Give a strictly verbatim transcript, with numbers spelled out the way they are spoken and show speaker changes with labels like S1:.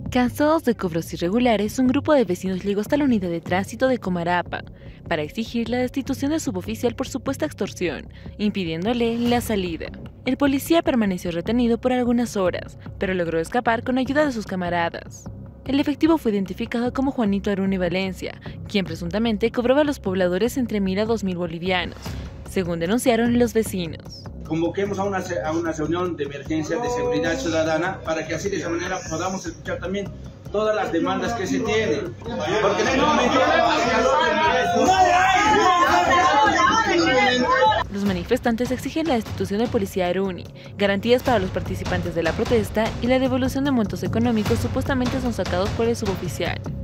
S1: Cansados de cobros irregulares, un grupo de vecinos llegó hasta la unidad de tránsito de Comarapa para exigir la destitución del suboficial por supuesta extorsión, impidiéndole la salida. El policía permaneció retenido por algunas horas, pero logró escapar con ayuda de sus camaradas. El efectivo fue identificado como Juanito Aruni Valencia, quien presuntamente cobraba a los pobladores entre mil a dos mil bolivianos, según denunciaron los vecinos.
S2: Convoquemos a una, a una reunión de emergencia de seguridad ciudadana para que así de esa manera podamos escuchar también todas las demandas que se tienen. Porque en el momento...
S1: Los manifestantes exigen la destitución del policía Aruni, garantías para los participantes de la protesta y la devolución de montos económicos supuestamente son sacados por el suboficial.